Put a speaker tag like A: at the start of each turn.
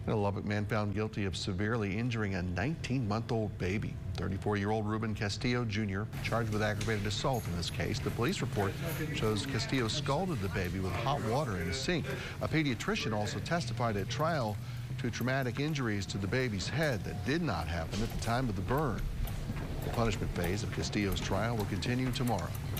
A: A Lubbock man found guilty of severely injuring a 19-month-old baby. 34-year-old Ruben Castillo Jr. charged with aggravated assault in this case. The police report shows Castillo scalded the baby with hot water in a sink. A pediatrician also testified at trial to traumatic injuries to the baby's head that did not happen at the time of the burn. The punishment phase of Castillo's trial will continue tomorrow.